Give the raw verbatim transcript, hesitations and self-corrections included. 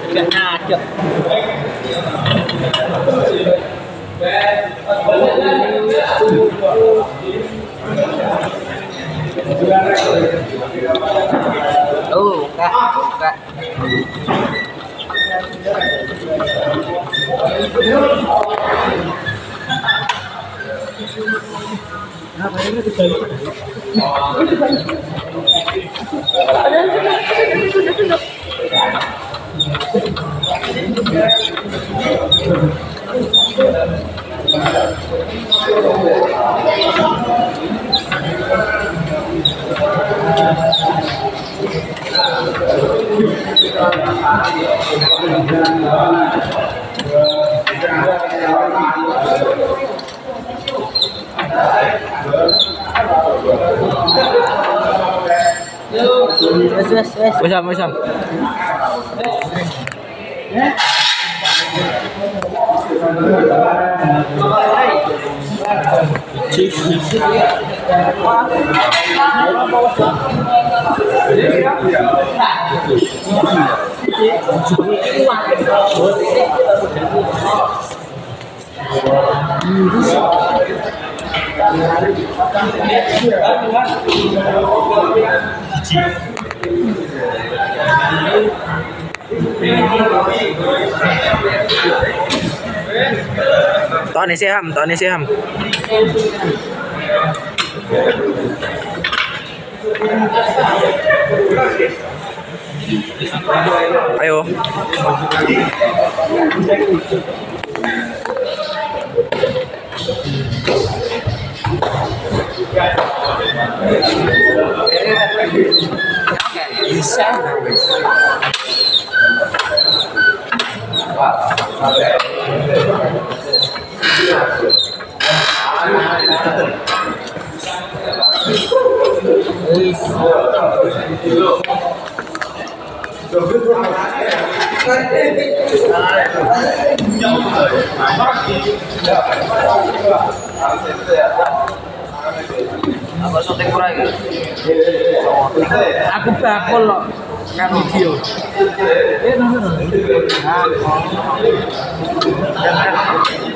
Gak nyadap. Oh, enggak, enggak. Apa ini dibalik? Wes wes wes. Wesam wesam. Tony Seham, Tony Seham. Ayo. Apa syuting kurang ya? Aku bakul loh, nggak video. Eh, nonton.